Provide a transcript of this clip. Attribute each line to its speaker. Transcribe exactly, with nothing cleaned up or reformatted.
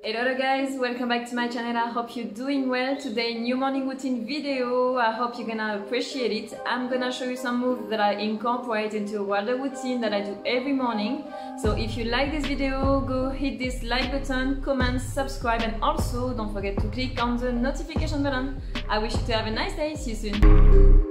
Speaker 1: Hello guys, welcome back to my channel. I hope you're doing well. Today, new morning routine video. I hope you're gonna appreciate it. I'm gonna show you some moves that I incorporate into a water routine that I do every morning. So if you like this video, go hit this like button, comment, subscribe, and also don't forget to click on the notification button. I wish you to have a nice day. See you soon.